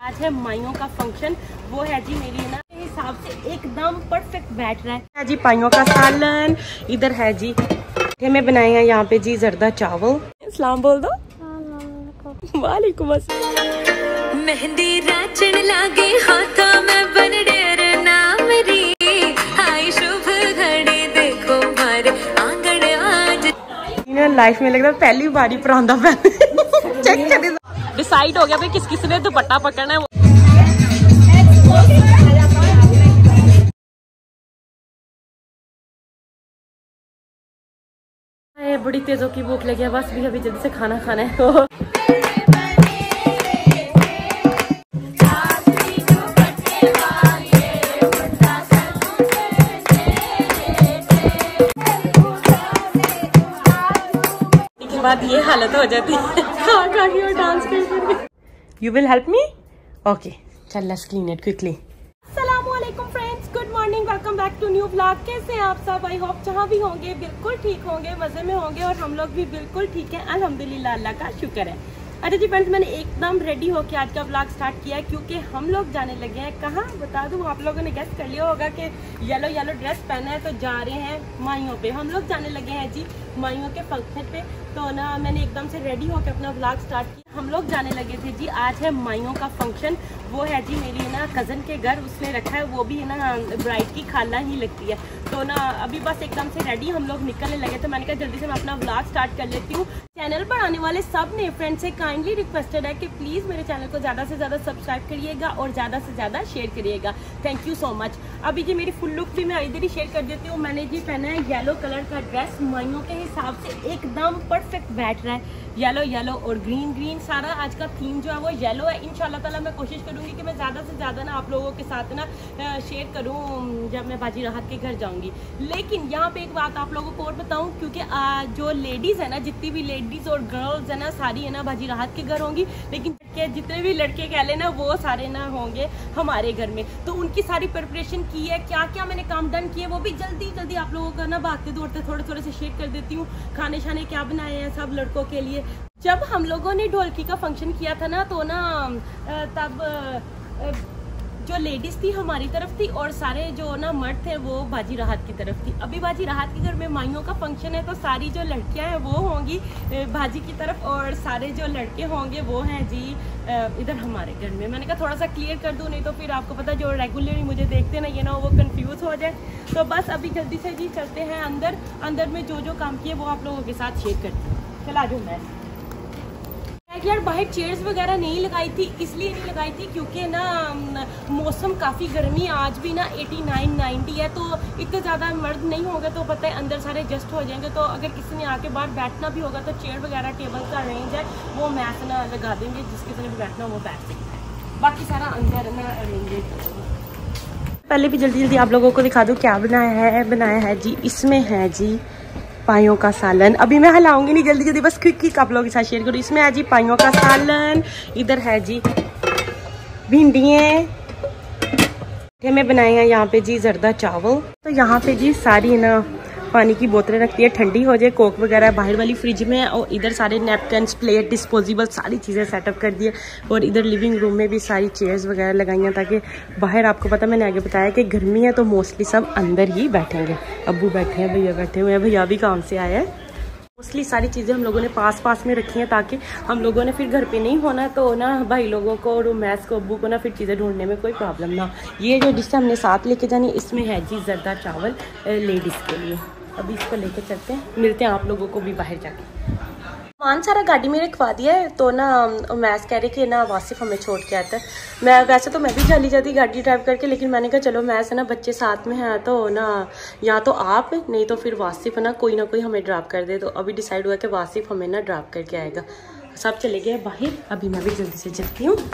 आज है माइयों का फंक्शन, वो है जी मेरी ना हिसाब से एकदम परफेक्ट बैठ रहा है जी। पाइयों का सालन इधर है जी, में बनाए हैं यहाँ पे जी जर्दा चावल। इस्लाम बोल दो। वालेकुम अस्सलाम। मेहंदी राचन लागे हाथा में बन डेर ना मेरी हाय शुभ घड़ी देखो मारे आंगन आज। लाइफ में लगता है पहली बारी परांदा पहन चेक कर डिसाइड हो गया भाई किस किस ने दुपट्टा पकड़ना है। बड़ी तेजों की भूख लगी है, बस भी अभी जल्दी से खाना खाना है। तो के बाद ये हालत हो जाती है खा के और डांस करके। You will help me? Okay चल लेट्स क्लीन इट क्विकली। अस्सलामुअलैकुम friends, good morning, welcome back to new vlog. कैसे हैं आप सब? आई होप जहाँ भी होंगे बिल्कुल ठीक होंगे, मजे में होंगे और हम लोग भी बिल्कुल ठीक है अल्हम्दुलिल्लाह, अल्लाह का शुक्र है। अच्छा जी फ्रेंड्स, मैंने एकदम रेडी होके आज का व्लॉग स्टार्ट किया है क्योंकि हम लोग जाने लगे हैं कहाँ बता दूँ। आप लोगों ने गेस कर लिया होगा कि येलो येलो ड्रेस पहना है तो जा रहे हैं माइयों पे। हम लोग जाने लगे हैं जी माइयों के फंक्शन पे। तो ना मैंने एकदम से रेडी होकर अपना व्लॉग स्टार्ट किया। हम लोग जाने लगे थे जी, आज है माइयों का फंक्शन, वो है जी मेरी ना कज़न के घर, उसने रखा है, वो भी है ना ब्राइड की खाला ही लगती है। तो ना अभी बस एकदम से रेडी हम लोग निकलने लगे, तो मैंने कहा जल्दी से मैं अपना व्लॉग स्टार्ट कर लेती हूँ। चैनल पर आने वाले सब ने फ्रेंड से काइंडली रिक्वेस्टेड है कि प्लीज़ मेरे चैनल को ज़्यादा से ज़्यादा सब्सक्राइब करिएगा और ज़्यादा से ज़्यादा शेयर करिएगा। Thank you so much. अभी जी मेरी फुल लुक भी मैं इधर ही शेयर कर देती हूँ। मैंने जी पहना है येलो कलर का ड्रेस, माइयों के हिसाब से एकदम परफेक्ट बैठ रहा है। येलो येलो और ग्रीन ग्रीन, सारा आज का थीम जो है वो येलो है। इंशाल्लाह ताला मैं कोशिश करूँगी कि मैं ज़्यादा से ज़्यादा ना आप लोगों के साथ ना शेयर करूँ जब मैं बाजी राहत के घर जाऊँगी। लेकिन यहाँ पे एक बात आप लोगों को और बताऊँ, क्योंकि जो लेडीज़ है ना, जितनी भी लेडीज़ और गर्ल्स है ना, सारी है ना बाजी राहत के घर होंगी, लेकिन जितने भी लड़के कह लेना वो सारे ना होंगे हमारे घर में। तो उनकी सारी प्रिपरेशन की है, क्या क्या मैंने काम डन किए वो भी जल्दी जल्दी आप लोगों का ना भागते दौड़ते थोड़े थोड़े से शेयर कर देती हूँ। खाने शाने क्या बनाए हैं सब लड़कों के लिए। जब हम लोगों ने ढोलकी का फंक्शन किया था ना, तो ना तब जो लेडीज थी हमारी तरफ थी और सारे जो ना मर्द थे वो बाजी राहत की तरफ थी। अभी बाजी राहत के घर में माइयों का फंक्शन है, तो सारी जो लड़कियां हैं वो होंगी बाजी की तरफ और सारे जो लड़के होंगे वो हैं जी इधर हमारे घर में। मैंने कहा थोड़ा सा क्लियर कर दूं, नहीं तो फिर आपको पता जो रेगुलरली मुझे देखते ना ये ना वो कंफ्यूज हो जाए। तो बस अभी जल्दी से जी चलते हैं अंदर। अंदर में जो जो काम किए वो आप लोगों के साथ शेयर करती हूँ। चला जाऊँ मैं यार। बाहर चेयर्स वगैरह नहीं लगाई थी, इसलिए नहीं लगाई थी क्योंकि ना मौसम काफ़ी गर्मी आज भी ना 89-90 है, तो इतने ज़्यादा मर्द नहीं होगा तो पता है अंदर सारे एडजस्ट हो जाएंगे। तो अगर किसी ने आके बाहर बैठना भी होगा तो चेयर वगैरह टेबल का अरेंज है वो मैथ ना लगा देंगे, जिस किसी ने भी बैठना वो बैठ सकता है। बाकी सारा अंदर ना अरेंज। पहले भी जल्दी जल्दी आप लोगों को दिखा दूँ क्या बनाया है जी। इसमें है जी पाइयों का सालन। अभी मैं हिलाऊंगी नहीं, जल्दी जल्दी बस क्विक आप लोगों के साथ शेयर करूँ। इसमें है जी पाइयों का सालन, इधर है जी भिंडियाँ में बनाए हैं यहाँ पे जी जर्दा चावल। तो यहाँ पे जी सारी ना पानी की बोतलें रखती है, ठंडी हो जाए, कोक वगैरह बाहर वाली फ्रिज में है। और इधर सारे नैपकिन्स, प्लेट, डिस्पोजेबल सारी चीज़ें सेटअप कर दी है। और इधर लिविंग रूम में भी सारी चेयर्स वगैरह लगाई हैं ताकि बाहर, आपको पता मैंने आगे बताया कि गर्मी है तो मोस्टली सब अंदर ही बैठेंगे। अब्बू बैठे हैं, भैया बैठे हुए हैं, भैया भी काम से आए हैं। मोस्टली सारी चीज़ें हम लोगों ने पास पास में रखी हैं ताकि हम लोगों ने फिर घर पे नहीं होना तो ना भाई लोगों को और मैस को, अब्बू को ना फिर चीज़ें ढूंढने में कोई प्रॉब्लम ना। ये जो डिश हमने साथ लेके जानी, इसमें है जी जर्दा चावल लेडीज़ के लिए। अभी इसको लेके चलते हैं, मिलते हैं आप लोगों को भी बाहर जाके। सामान सारा गाड़ी में रखवा दिया है, तो ना मैस कह रहे कि ना वासिफ हमें छोड़ के आता है। मैं वैसे तो मैं भी जल्दी जल्दी गाड़ी ड्राइव करके, लेकिन मैंने कहा चलो मैस है ना बच्चे साथ में हैं तो ना या तो आप नहीं तो फिर वासिफ है ना कोई हमें ड्रॉप कर दे। तो अभी डिसाइड हुआ कि वासिफ हमें ना ड्रॉप करके आएगा। सब चले गए बाहर, अभी मैं भी जल्दी से चलती हूँ।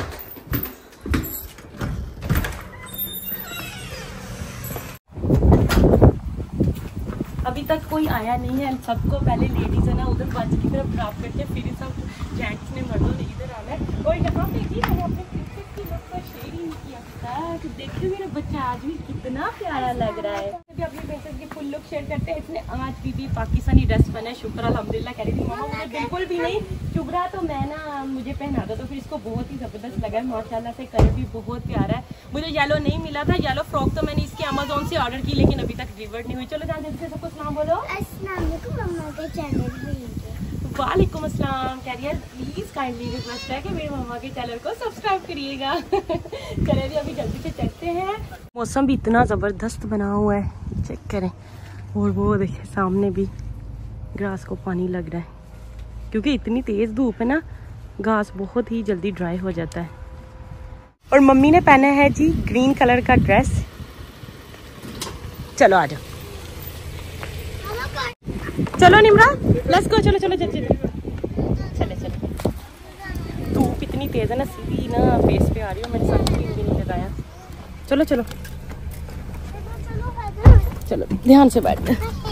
अभी तक कोई आया नहीं है, सबको पहले लेडीज है ना उधर बाजी की तरफ ड्रॉप करके फिर सब जेंट्स ने मर्दों ने इधर आना है। और यहाँ पे जी मैंने अपने क्रिकेट की लुक का शेयर ही नहीं किया था। तो देखिए मेरा बच्चा आज भी कितना प्यारा लग रहा है। की अपनी प्रिंसेस की फुल लुक शेयर करते हैं। इसने आज भी पाकिस्तानी ड्रेस पहना है, शुक्र अल्हम्दुलिल्लाह। कह रही थी मामा मुझे बिल्कुल भी नहीं चुभ रहा, तो मैं ना मुझे पहना दो, तो फिर इसको बहुत ही ज़बरदस्त लगा है माशाल्लाह से। कलर भी बहुत प्यारा है। मुझे येलो नहीं मिला था, येलो फ्रॉक तो मैंने इसके अमेजोन से ऑर्डर की, लेकिन अभी तक डिलीवर नहीं हुई। चलो जान जल्दी से सबको सलाम बोलो। वालेकुम अस्सलाम। कह रही है प्लीज़ काइंडली रिक्वेस्ट है कि मेरे मम्मा के चैनल को सब्सक्राइब करिएगा। चले भी अभी जल्दी से चलते हैं। मौसम भी इतना ज़बरदस्त बना हुआ है, चेक करें। और वो देखिए सामने भी घास को पानी लग रहा है, क्योंकि इतनी तेज़ धूप है ना, घास बहुत ही जल्दी ड्राई हो जाता है। और मम्मी ने पहना है जी ग्रीन कलर का ड्रेस। चलो आ जाओ, चलो निमरा लेट्स गो। चलो चलो चलो चले चलो। धूप इतनी तेज है ना, सीधी ना फेस पे आ रही हो। मेरे साथ क्रीम भी नहीं लगाया। चलो चलो चलो ध्यान से बैठ।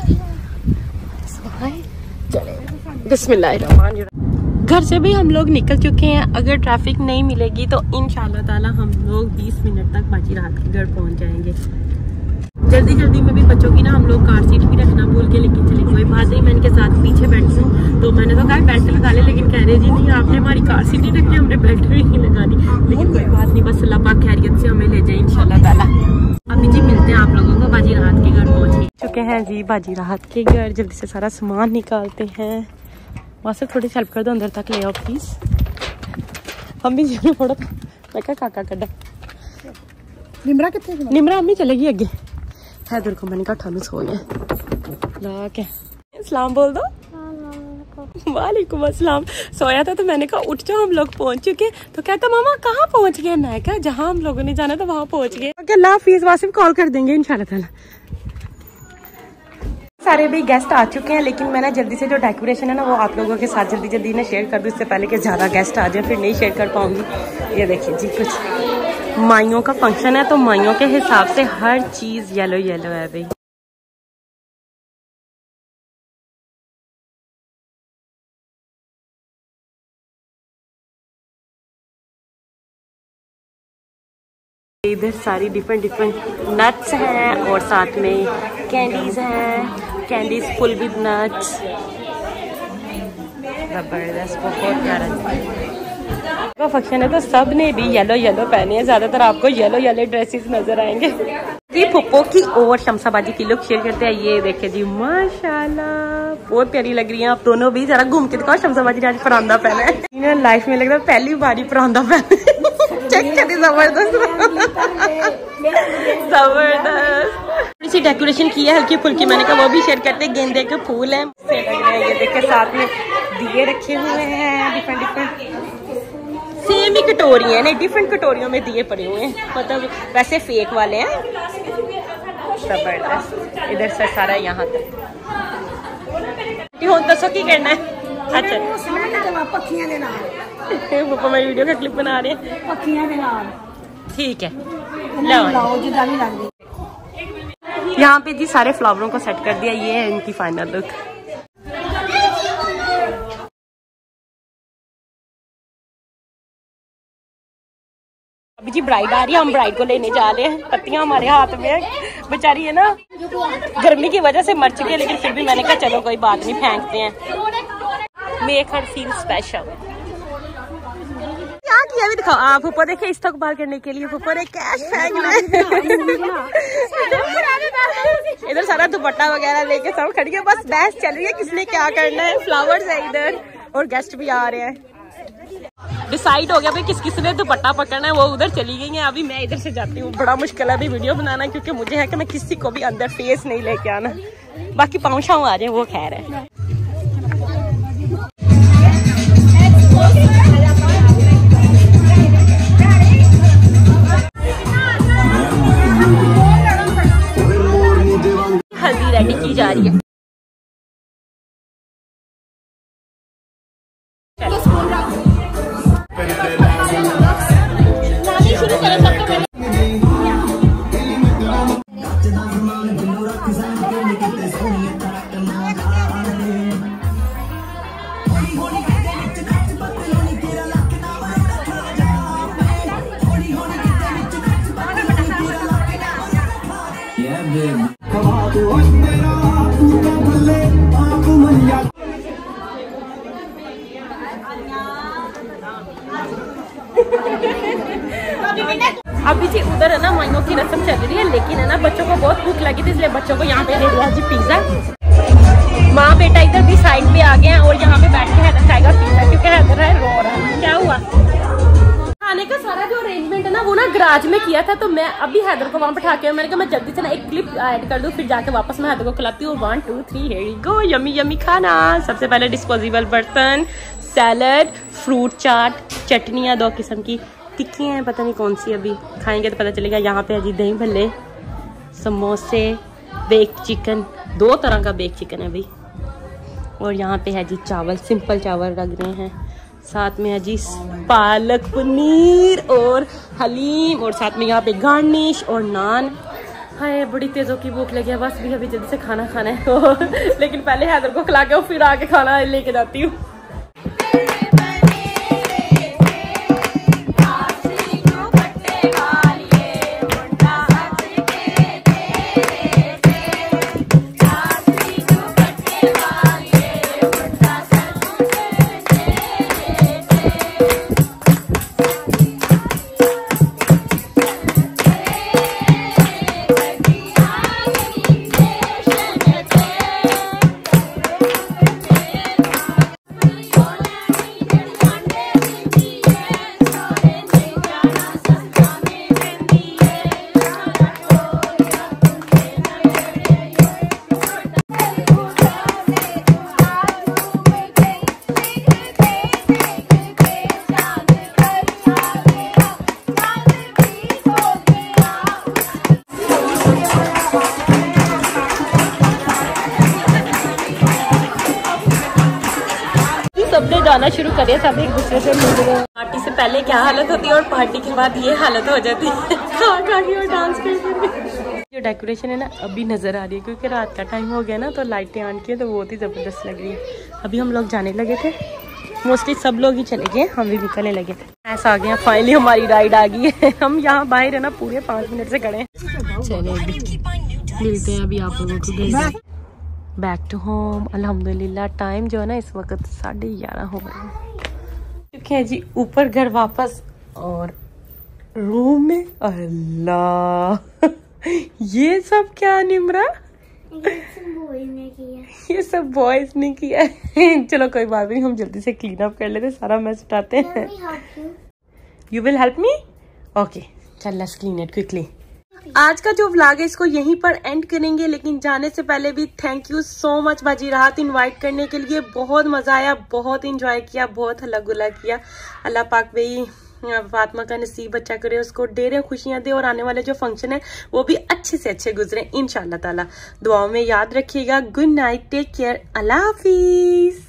चले बिस्मिल्लाहिर्रहमानिर्रहीम। घर से भी हम लोग निकल चुके हैं। अगर ट्रैफिक नहीं मिलेगी तो इंशाल्लाह ताला हम लोग 20 मिनट तक बाजी राहत के घर पहुंच जाएंगे। जल्दी जल्दी में भी बच्चों की ना हम लोग कार सीट भी रखना भूल के, लेकिन चलिए कोई बात नहीं। मैं इनके साथ पीछे बैठी हूँ, तो मैंने तो कहा बेल्ट लगा ले, लेकिन कह रहे जी नहीं आपने हमारी कार सीट नहीं रखनी, हमने बेल्ट भी नहीं लगानी। लेकिन कोई बात नहीं, बस अल्लाह पाक खैरियत से हमें ले जाए इंशाल्लाह ताला। अभी जी मिलते हैं आप लोगों को बाजी राहत के घर पहुँच चुके हैं जी। बाजी राहत के घर जल्दी से सारा सामान निकालते हैं। वहाँ से थोड़ी हेल्प कर दो, अंदर तक ले आओ प्लीज़। हम भी जी थोड़ा मैं क्या काका कड्डा निमरा कितने निमरा अम्मी चलेगी अगे है दूर को। मैंने कहा ठानू सो गया ला के सलाम बोल दो। वालेकुम अस्सलाम। सोया था तो मैंने कहा उठ जाओ हम लोग पहुंच चुके। तो कहता मामा कहाँ पहुंच गए? मैं क्या जहाँ हम लोगों ने जाना था वहाँ पहुंच गए। अल्लाह हाफिज़, वासिफ कॉल कर देंगे इंशाल्लाह ताला। सारे भी गेस्ट आ चुके हैं, लेकिन मैं ना जल्दी से जो डेकोरेशन है ना वो आप लोगों के साथ जल्दी जल्दी ना शेयर कर दूँ, इससे पहले कि ज़्यादा गेस्ट आ जाए, फिर नहीं शेयर कर पाऊंगी। ये देखिए जी, कुछ माइयों का फंक्शन है, तो माइयों के हिसाब से हर चीज़ येलो येलो है भाई। इधर सारी डिफरेंट नट्स हैं और साथ में कैंडीज हैं, कैंडीज फुल विद नट्स। जबरदस्त, बहुत प्यारा फंक्शन है। तो सब ने भी येलो येलो पहने हैं, ज्यादातर आपको येलो येलो ड्रेसेस नजर आएंगे। जी फुप्पो की और शमशाबाजी की लुक शेयर करते हैं। ये देखे जी माशाल्लाह बहुत प्यारी लग रही है। आप दोनों भी जरा घूम के दिखाओ। शमशाबाजी ने आज परांदा पहना है, लाइफ में लग रहा है पहली बार ही परांदा पहना। चेक करिए, जबरदस्त जबरदस्त। थोड़ी सी डेकोरेशन की है हल्की फुल्की, मैंने कहा वो भी शेयर करते हैं। गेंदे के फूल हैं, ये देखे साथ में दिए रखे हुए हैं डिफरेंट सेम ही कटोरी है, नहीं डिफरेंट कटोरियों में दिए पड़े हुए हैं, मतलब वैसे फेक वाले हैं। जबरदस्त। इधर से सारा यहाँ तक हो दसो की करना है। अच्छा पापा मेरी वीडियो का क्लिप बना रहे हैं, ठीक है। यहाँ पे जी सारे फ्लावरों को सेट कर दिया। ये है इनकी फाइनल लुक। अभी जी ब्राइड आ रही है, हम ब्राइड को लेने जा रहे हैं। पत्तियां हमारे हाथ में है, बेचारी है ना गर्मी की वजह से मर चुकी है, लेकिन फिर भी मैंने कहा चलो कोई बात नहीं, फेंकते हैं। Make her feel special. क्या किया भी दिखाओ आप। ऊपर देखिए इस्तकबाल करने के लिए ऊपर एक कैश फेंकना है। इधर सारा दुपट्टा वगैरह लेके सब खड़ी है, बस बहस चल रही है किसने क्या करना है। फ्लावर्स है इधर और गेस्ट भी आ रहे हैं। डिसाइड हो गया भाई किस किस ने दुपट्टा पकड़ना है, वो उधर चली गई है। अभी मैं इधर से जाती हूँ। बड़ा मुश्किल है अभी वीडियो बनाना, क्योंकि मुझे है कि मैं किसी को भी अंदर फेस नहीं लेके आना। बाकी पाँव शाँव आ जाए वो खैर है। हल्दी रेडी की जा रही है। अभी जी उधर है ना माइनों की रस्म चल रही है, लेकिन है ना बच्चों को बहुत भूख लगी थी, इसलिए बच्चों को यहाँ पे दे दिया जी पिज्जा। माँ बेटा इधर भी साइड पे आ गए हैं और यहाँ पे बैठ के हैदर खाएगा पिज्जा, क्योंकि हैदर है रो रहा है। क्या हुआ? खाने का सारा जो अरेंजमेंट है ना वो ना गराज में किया था, तो मैं अभी हैदर को वहाँ बैठा के मैंने कहा मैं जल्दी से ना एक क्लिप ऐड कर दूँ, फिर जाके वापस मैं हैदर को खिलाती हूँ। 1 2 3 here we go. Yummy yummy खाना। सबसे पहले डिस्पोजेबल बर्तन, सैलड, फ्रूट चाट, चटनियाँ 2 किस्म की, टिक्कियाँ हैं पता नहीं कौन सी, अभी खाएंगे तो पता चलेगा। यहाँ पे है जी दही भल्ले, समोसे, बेक चिकन, 2 तरह का बेक चिकन है भाई। और यहाँ पे है जी चावल, सिंपल चावल लग रहे हैं। साथ में है जी पालक पनीर और हलीम, और साथ में यहाँ पे गार्निश और नान। हाय बड़ी तेज़ों की भूख लगी है, बस भी अभी जल्दी से खाना खाना है लेकिन पहले हैदर को खिला के फिर आके खाना लेके जाती हूँ। सबने जाना शुरू करे, सब एक दूसरे से मिल रहे हैं। पार्टी से पहले क्या हालत होती है और पार्टी के बाद ये हालत हो जाती है खा खा के और डांस करके। जो डेकोरेशन है ना अभी नजर आ रही है, क्योंकि रात का टाइम हो गया ना, तो लाइटें ऑन की है तो बहुत ही जबरदस्त लग रही है। अभी हम लोग जाने लगे थे, मोस्टली सब लोग ही चले गए, हम भी निकलने लगे थे। ऐसा आ गया फाइनली हमारी राइड आ गई है। हम यहाँ बाहर है ना पूरे 5 मिनट से खड़े हैं। चले मिलते हैं अभी आप लोगों को बैक टू होम। अल्हम्दुलिल्लाह टाइम जो है ना इस वक्त 11:30 हो गए, क्योंकि है जी ऊपर घर वापस और रूम में। अल्लाह ये सब क्या निमरा? ये सब बॉयज ने किया है। चलो कोई बात नहीं, हम जल्दी से क्लीन अप कर लेते, सारा मैस उठाते हैं। You will help me? Okay चल लेट्स क्लीन इट क्विकली। आज का जो व्लॉग है इसको यहीं पर एंड करेंगे, लेकिन जाने से पहले भी थैंक यू सो मच बाजी राहत इनवाइट करने के लिए। बहुत मजा आया, बहुत इंजॉय किया, बहुत हल्ला गुल्ला किया। अल्लाह पाक भाई फातिमा का नसीब अच्छा करे, उसको ढेरों खुशियां दे और आने वाले जो फंक्शन है वो भी अच्छे से अच्छे गुजरे इंशाल्लाह ताला। दुआओं में याद रखिएगा। Good night, take care, Allah हाफिज।